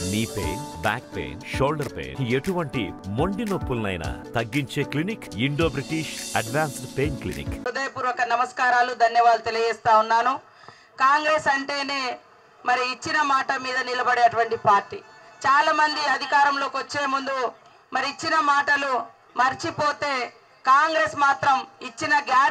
నీ pain, back pain, shoulder pain, ఎటువంటి మొండి నొప్పులనైనా తగ్గించే clinic Indo British advanced pain clinic. హృదయపూర్వక నమస్కారాలు, ధన్యవాదాలు తెలియజేస్తా ఉన్నాను. కాంగ్రెస్ అంటేనే మరి ఇచ్చిన మాట మీద నిలబడేటువంటి పార్టీ. చాలా మంది అధికారంలోకి వచ్చే ముందు మరి ఇచ్చిన మాటలు మర్చిపోతే కాంగ్రెస్ మాత్రం ఇచ్చిన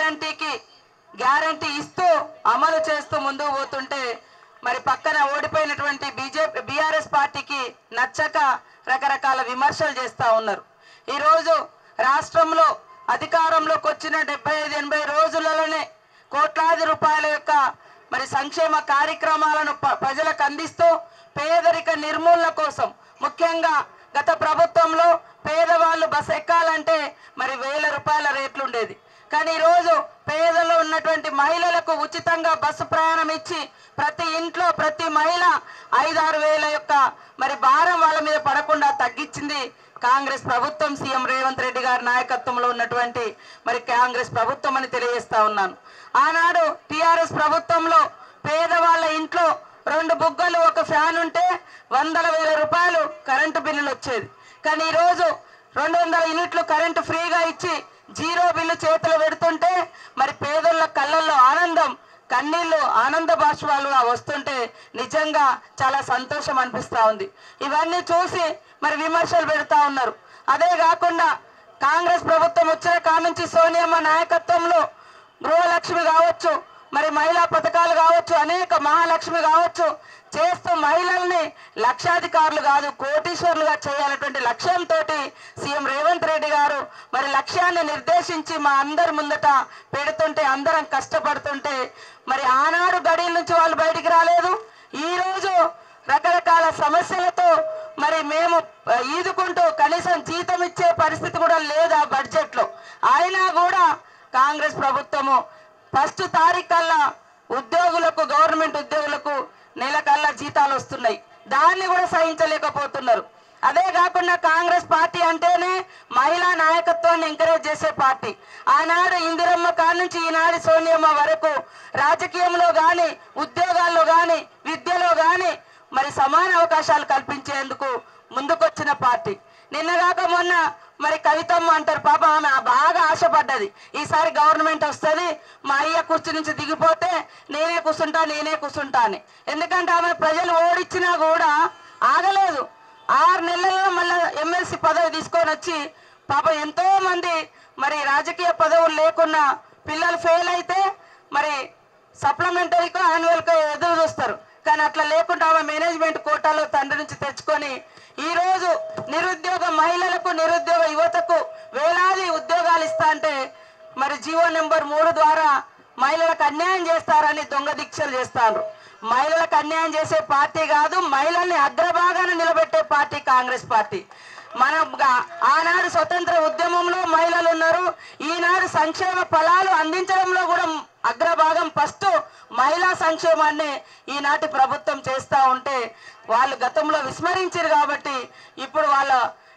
గ్యారంటీ ఇస్తూ అమలు చేస్తూ ముందుకు పోతుంటే మరి పక్కన ఓడిపోయినటువంటి బీఆర్ఎస్ పార్టీకి నచ్చక రకరకాల విమర్శలు చేస్తూ ఉన్నారు. ఈరోజు రాష్ట్రంలో అధికారంలోకి వచ్చిన 75-80 రోజులలోనే కోట్లాది రూపాయల యొక్క మరి సంక్షేమ కార్యక్రమాలను ప్రజలకు అందిస్తూ పేదరిక నిర్మూలన కోసం, ముఖ్యంగా గత ప్రభుత్వంలో పేదవాళ్ళు బస్ ఎక్కాలంటే మరి 1000 రూపాయల రేట్లు ఉండేది. కానీ ఈరోజు పేదల్లో ఉన్నటువంటి మహిళలకు ఉచితంగా బస్సు ప్రయాణం ఇచ్చి ప్రతి ఇంట్లో ప్రతి మహిళ 5-6 వేల యొక్క మరి భారం వాళ్ళ మీద పడకుండా తగ్గించింది కాంగ్రెస్ ప్రభుత్వం, సీఎం రేవంత్ రెడ్డి గారి నాయకత్వంలో ఉన్నటువంటి మరి కాంగ్రెస్ ప్రభుత్వం అని తెలియజేస్తా ఉన్నాను. ఆనాడు టిఆర్ఎస్ ప్రభుత్వంలో పేదవాళ్ళ ఇంట్లో 2 బుగ్గలు ఒక ఫ్యాన్ ఉంటే 100,000 రూపాయలు కరెంటు బిల్లులు వచ్చేది. కానీ ఈరోజు 200 యూనిట్లు కరెంటు ఫ్రీగా ఇచ్చి 0 బిల్లు చేతులు పెడుతుంటే మరి పేదోళ్ళ కళ్ళల్లో ఆనందం, కన్నీళ్లు, ఆనంద బాష్పాలు వస్తుంటే నిజంగా చాలా సంతోషం అనిపిస్తా ఉంది. ఇవన్నీ చూసి మరి విమర్శలు పెడతా ఉన్నారు. అదే కాకుండా కాంగ్రెస్ ప్రభుత్వం వచ్చిన కానుంచి సోనియమ్మ నాయకత్వంలో గృహలక్ష్మి కావచ్చు, మరి మహిళా పథకాలు కావచ్చు, అనేక మహాలక్ష్మి కావచ్చు చేస్తూ మహిళల్ని లక్షాధికారులు కాదు కోటీశ్వరులుగా చేయాలటువంటి లక్ష్యంతో సీఎం రేవంత్ రెడ్డి గారు మరి లక్ష్యాన్ని నిర్దేశించి మా అందరి ముందట పెడుతుంటే అందరం కష్టపడుతుంటే మరి ఆనాడు గడిల నుంచి వాళ్ళు బయటికి రాలేదు. ఈరోజు రకరకాల సమస్యలతో మరి మేము ఈదుకుంటూ కనీసం జీతం ఇచ్చే పరిస్థితి కూడా లేదు ఆ బడ్జెట్లో. అయినా కూడా కాంగ్రెస్ ప్రభుత్వము 1వ తారీఖు కల్లా ఉద్యోగులకు, గవర్నమెంట్ ఉద్యోగులకు నెలకల్లా జీతాలు వస్తున్నాయి. దాన్ని కూడా సహించలేకపోతున్నారు. అదే కాకుండా కాంగ్రెస్ పార్టీ అంటేనే మహిళా నాయకత్వాన్ని ఎంకరేజ్ చేసే పార్టీ. ఆనాడు ఇందిరమ్మ కాడ నుంచి ఈనాడు సోనియమ్మ వరకు రాజకీయంలో కానీ, ఉద్యోగాల్లో కానీ, విద్యలో కానీ మరి సమాన అవకాశాలు కల్పించేందుకు ముందుకొచ్చిన పార్టీ. నిన్నగాక మొన్న మరి కవితమ్మ అంటారు, పాప ఆమె బాగా ఆశపడ్డది ఈసారి గవర్నమెంట్ వస్తుంది, మా అయ్య కుర్చీ నుంచి దిగిపోతే నేనే కూర్చుంటా అని. ఎందుకంటే ఆమె ప్రజలు ఓడిచ్చినా కూడా ఆగలేదు. 6 నెలల్లో మళ్ళీ ఎమ్మెల్సీ పదవి తీసుకొని వచ్చి పాప ఎంతో మంది మరి రాజకీయ పదవులు లేకున్నా పిల్లలు ఫెయిల్ అయితే మరి సప్లిమెంటరీకో యాన్యువల్కో ఎదురు చూస్తారు. కానీ అట్లా లేకుండా ఆమె మేనేజ్మెంట్ కోటాలో తండ్రి నుంచి తెచ్చుకొని ఈరోజు నిరుద్యోగ మహిళలకు, నిరుద్యోగ యువతకు వేలాది ఉద్యోగాలు ఇస్తా అంటే మరి జీవో నెంబర్ 3 ద్వారా మహిళలకు అన్యాయం చేస్తారని దొంగ దీక్షలు చేస్తారు. మహిళలకు అన్యాయం చేసే పార్టీ కాదు, మహిళల్ని అగ్రభాగాన నిలబెట్టే పార్టీ కాంగ్రెస్ పార్టీ. మన ఆనాడు స్వతంత్ర ఉద్యమంలో మహిళలు ఉన్నారు. ఈనాడు సంక్షేమ ఫలాలు అందించడంలో కూడా అగ్రభాగం ఫస్ట్ మహిళా సంక్షేమాన్ని ఈనాటి ప్రభుత్వం చేస్తూ ఉంటే వాళ్ళు గతంలో విస్మరించారు. కాబట్టి ఇప్పుడు వాళ్ళ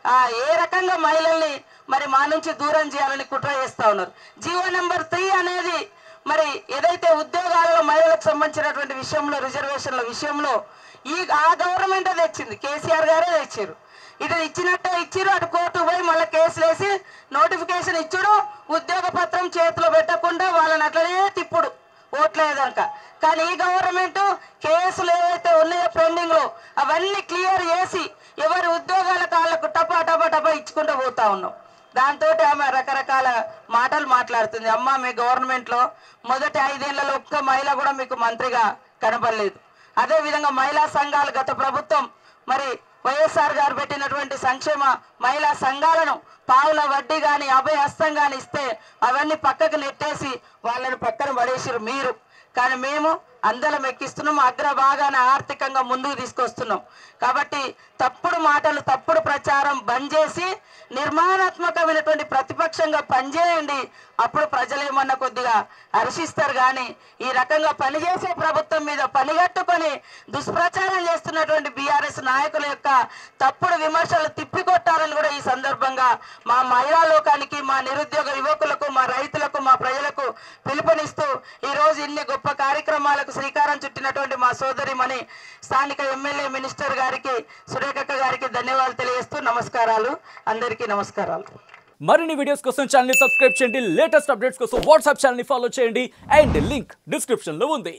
ఏ రకంగా మహిళల్ని మరి మా నుంచి దూరం చేయాలని కుట్ర చేస్తూ ఉన్నారు. జీవో నెంబర్ 3 అనేది మరి ఏదైతే ఉద్యోగాలలో మహిళలకు సంబంధించినటువంటి విషయంలో, రిజర్వేషన్ల విషయంలో ఆ గవర్నమెంట్ తెచ్చింది, కేసీఆర్ గారే తెచ్చారు. ఇటు ఇచ్చినట్టే ఇచ్చిరు, అటు కోర్టుకు పోయి మళ్ళీ కేసులు వేసి నోటిఫికేషన్ ఇచ్చుడు, ఉద్యోగ పత్రం చేతిలో పెట్టకుండా వాళ్ళని అట్లనే తిప్పుడు ఓట్లేదనక. కానీ ఈ గవర్నమెంట్ కేసులు ఏవైతే ఉన్నాయో పెండింగ్ లో అవన్నీ క్లియర్ చేసి ఎవరి ఉద్యోగాల కాళ్ళకు టపా ఇచ్చుకుంటూ పోతా ఉన్నాం. దాంతో ఆమె రకరకాల మాటలు మాట్లాడుతుంది. అమ్మ, మీ గవర్నమెంట్ లో మొదటి 5 ఏళ్లలో ఒక్క మహిళ కూడా మీకు మంత్రిగా కనపడలేదు. అదే విధంగా మహిళా సంఘాలు గత ప్రభుత్వం మరి వైఎస్ఆర్ గారు పెట్టినటువంటి సంక్షేమ మహిళా సంఘాలను పావుల వడ్డీ కానీ, అభయ హస్తం కానీ ఇస్తే అవన్నీ పక్కకు నెట్టేసి వాళ్ళని పక్కన పడేసిరు మీరు. కానీ మేము అందరం ఎక్కిస్తున్నాం, అగ్రభాగాన ఆర్థికంగా ముందుకు తీసుకొస్తున్నాం. కాబట్టి తప్పుడు మాటలు, తప్పుడు ప్రచారం బంద్ చేసి నిర్మాణాత్మకమైనటువంటి ప్రతిపక్షంగా పనిచేయండి. అప్పుడు ప్రజలేమన్నా కొద్దిగా హర్షిస్తారు. కానీ ఈ రకంగా పనిచేసే ప్రభుత్వం మీద పనిగట్టుకొని దుష్ప్రచారం చేస్తున్నటువంటి బీఆర్ఎస్ నాయకుల యొక్క తప్పుడు విమర్శలు తిప్పికొట్ట ఉంటారని కూడా ఈ సందర్భంగా మా మహిళా లోకానికి, మా నిరుద్యోగ యువకులకు, మా రైతులకు, మా ప్రజలకు పిలుపునిస్తూ ఈరోజు ఇన్ని గొప్ప కార్యక్రమాలకు శ్రీకారం చుట్టినటువంటి మా సోదరిమణి స్థానిక ఎమ్మెల్యే మినిస్టర్ గారికి, సురేఖక్క గారికి ధన్యవాదాలు తెలియజేస్తూ నమస్కారాలు. అందరికీ నమస్కారాలు. మరిన్ని వీడియోస్ కోసం ఛానల్ ని సబ్స్క్రైబ్ చేయండి. లేటెస్ట్ అప్డేట్స్ కోసం వాట్సాప్ ఛానల్ ని ఫాలో చేయండి. అండ్ లింక్ డిస్క్రిప్షన్ లో ఉంది.